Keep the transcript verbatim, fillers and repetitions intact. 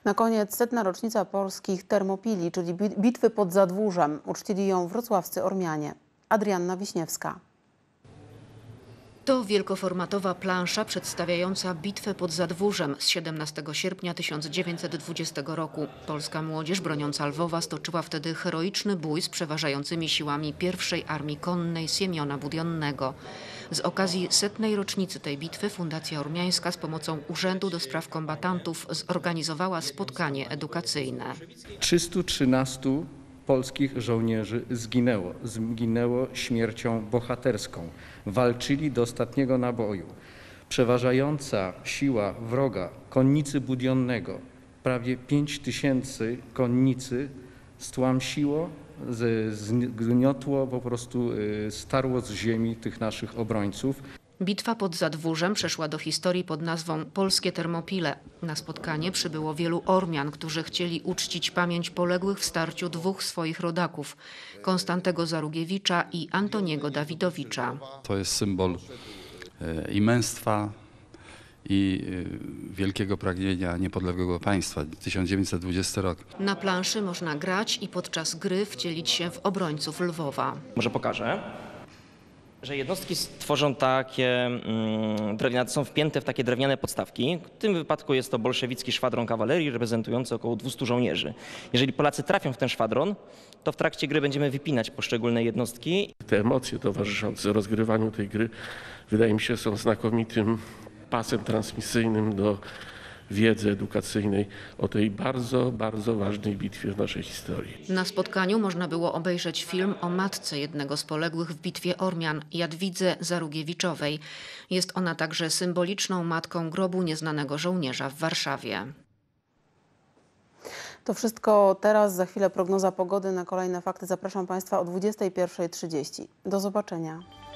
Na koniec setna rocznica polskich Termopili, czyli bitwy pod Zadwórzem. Uczcili ją wrocławscy Ormianie. Adrianna Wiśniewska. To wielkoformatowa plansza przedstawiająca bitwę pod Zadwórzem z siedemnastego sierpnia tysiąc dziewięćset dwudziestego roku. Polska młodzież broniąca Lwowa stoczyła wtedy heroiczny bój z przeważającymi siłami pierwszej Armii Konnej Siemiona Budionnego. Z okazji setnej rocznicy tej bitwy Fundacja Ormiańska z pomocą Urzędu do Spraw Kombatantów zorganizowała spotkanie edukacyjne. trzystu trzynastu polskich żołnierzy zginęło. Zginęło śmiercią bohaterską. Walczyli do ostatniego naboju. Przeważająca siła wroga, konnicy Budionnego, prawie pięć tysięcy konnicy stłamsiło, zgniotło, po prostu starło z ziemi tych naszych obrońców. Bitwa pod Zadwórzem przeszła do historii pod nazwą Polskie Termopile. Na spotkanie przybyło wielu Ormian, którzy chcieli uczcić pamięć poległych w starciu dwóch swoich rodaków, Konstantego Zarugiewicza i Antoniego Dawidowicza. To jest symbol i męstwa, i wielkiego pragnienia niepodległego państwa. tysiąc dziewięćset dwudziesty rok. Na planszy można grać i podczas gry wcielić się w obrońców Lwowa. Może pokażę, że jednostki tworzą takie mm, drewniane, są wpięte w takie drewniane podstawki. W tym wypadku jest to bolszewicki szwadron kawalerii reprezentujący około dwustu żołnierzy. Jeżeli Polacy trafią w ten szwadron, to w trakcie gry będziemy wypinać poszczególne jednostki. Te emocje towarzyszące rozgrywaniu tej gry, wydaje mi się, są znakomitym pasem transmisyjnym do wiedzy edukacyjnej o tej bardzo, bardzo ważnej bitwie w naszej historii. Na spotkaniu można było obejrzeć film o matce jednego z poległych w bitwie Ormian, Jadwidze Zarugiewiczowej. Jest ona także symboliczną matką grobu nieznanego żołnierza w Warszawie. To wszystko teraz. Za chwilę prognoza pogody. Na kolejne fakty zapraszam Państwa o dwudziestej pierwszej trzydzieści. Do zobaczenia.